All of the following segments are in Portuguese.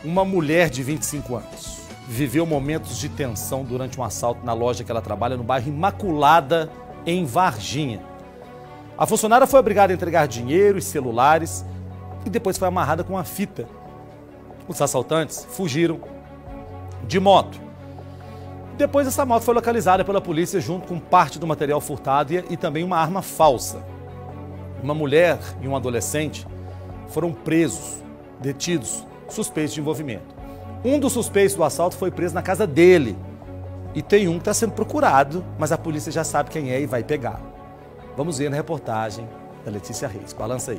Uma mulher de 25 anos viveu momentos de tensão durante um assalto na loja que ela trabalha no bairro Imaculada, em Varginha. A funcionária foi obrigada a entregar dinheiro e celulares e depois foi amarrada com uma fita. Os assaltantes fugiram de moto. Depois essa moto foi localizada pela polícia junto com parte do material furtado e também uma arma falsa. Uma mulher e um adolescente foram presos, detidos, suspeitos de envolvimento. Um dos suspeitos do assalto foi preso na casa dele. E tem um que está sendo procurado, mas a polícia já sabe quem é e vai pegar. Vamos ver na reportagem da Letícia Reis. Balança aí.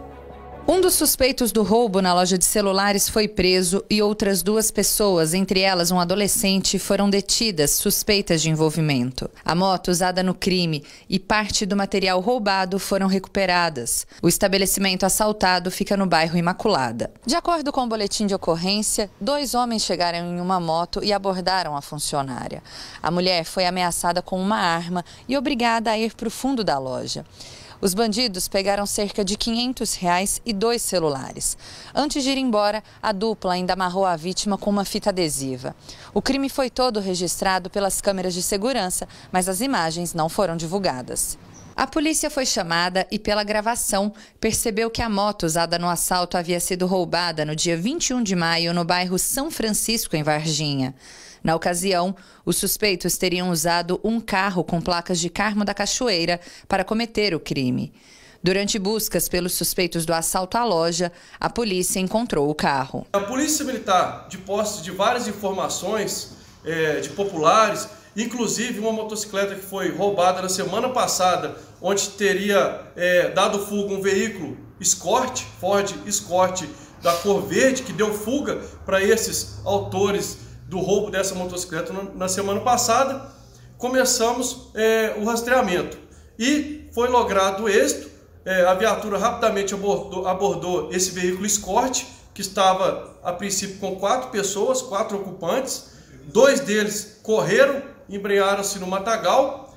Um dos suspeitos do roubo na loja de celulares foi preso e outras 2 pessoas, entre elas um adolescente, foram detidas, suspeitas de envolvimento. A moto usada no crime e parte do material roubado foram recuperadas. O estabelecimento assaltado fica no bairro Imaculada. De acordo com o boletim de ocorrência, 2 homens chegaram em uma moto e abordaram a funcionária. A mulher foi ameaçada com uma arma e obrigada a ir para o fundo da loja. Os bandidos pegaram cerca de R$500 e 2 celulares. Antes de ir embora, a dupla ainda amarrou a vítima com uma fita adesiva. O crime foi todo registrado pelas câmeras de segurança, mas as imagens não foram divulgadas. A polícia foi chamada e, pela gravação, percebeu que a moto usada no assalto havia sido roubada no dia 21 de maio no bairro São Francisco, em Varginha. Na ocasião, os suspeitos teriam usado um carro com placas de Carmo da Cachoeira para cometer o crime. Durante buscas pelos suspeitos do assalto à loja, a polícia encontrou o carro. A Polícia Militar, de posse de várias informações de populares, inclusive uma motocicleta que foi roubada na semana passada, onde teria dado fuga um veículo Escort, Ford Escort da cor verde, que deu fuga para esses autores do roubo dessa motocicleta na semana passada. Começamos o rastreamento e foi logrado êxito. A viatura rapidamente abordou esse veículo Escort, que estava a princípio com 4 pessoas, 4 ocupantes. 2 deles correram, embrenharam-se no matagal,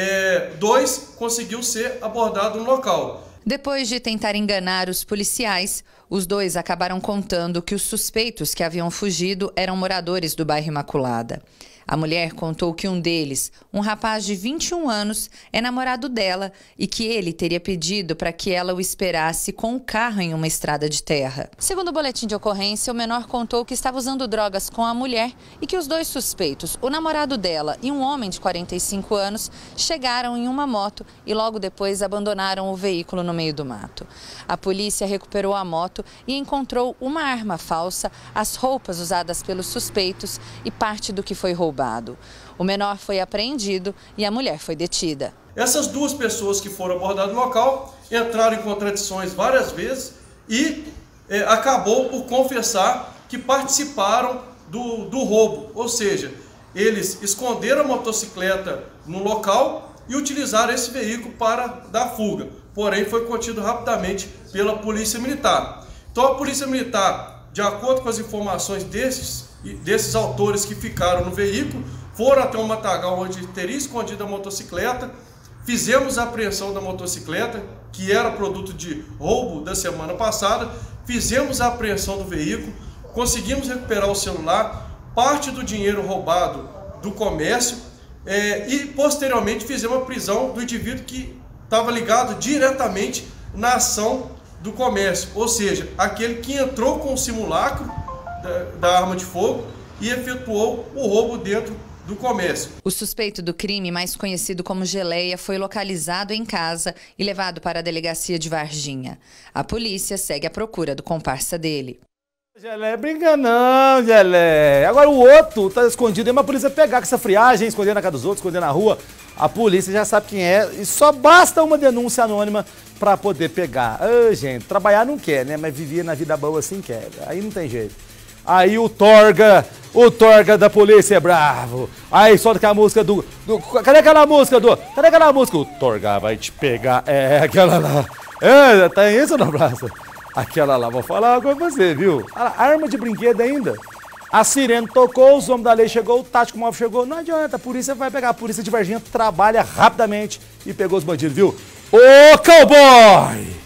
2 conseguiu ser abordado no local. Depois de tentar enganar os policiais, os 2 acabaram contando que os suspeitos que haviam fugido eram moradores do bairro Imaculada. A mulher contou que um deles, um rapaz de 21 anos, é namorado dela e que ele teria pedido para que ela o esperasse com o carro em uma estrada de terra. Segundo o boletim de ocorrência, o menor contou que estava usando drogas com a mulher e que os 2 suspeitos, o namorado dela e um homem de 45 anos, chegaram em uma moto e logo depois abandonaram o veículo no meio do mato. A polícia recuperou a moto e encontrou uma arma falsa, as roupas usadas pelos suspeitos e parte do que foi roubado. O menor foi apreendido e a mulher foi detida. Essas 2 pessoas que foram abordadas no local entraram em contradições várias vezes e acabou por confessar que participaram do roubo. Ou seja, eles esconderam a motocicleta no local e utilizaram esse veículo para dar fuga. Porém, foi contido rapidamente pela Polícia Militar. Então, a Polícia Militar, de acordo com as informações desses autores que ficaram no veículo, foram até um matagal onde teria escondido a motocicleta. Fizemos a apreensão da motocicleta, que era produto de roubo da semana passada. Fizemos a apreensão do veículo, conseguimos recuperar o celular, parte do dinheiro roubado do comércio e posteriormente fizemos a prisão do indivíduo que estava ligado diretamente na ação do comércio, ou seja, aquele que entrou com o simulacro da arma de fogo e efetuou o roubo dentro do comércio. O suspeito do crime, mais conhecido como Geleia, foi localizado em casa e levado para a delegacia de Varginha. A polícia segue à procura do comparsa dele. Geleia, brinca não, Geleia. Agora o outro tá escondido, é uma polícia pegar com essa friagem, esconder na casa dos outros, esconder na rua. A polícia já sabe quem é e só basta uma denúncia anônima para poder pegar. Gente, trabalhar não quer, né? Mas viver na vida boa assim quer. Aí não tem jeito. Aí o Torga da polícia é bravo. Aí solta aquela música cadê aquela música cadê aquela música? O Torga vai te pegar. Aquela lá. Tá isso na praça? Aquela lá, vou falar com você, viu? Arma de brinquedo ainda. A sirene tocou, os homens da lei chegou, o tático móvel chegou. Não adianta, a polícia vai pegar. A polícia de Varginha trabalha rapidamente e pegou os bandidos, viu? Ô, cowboy!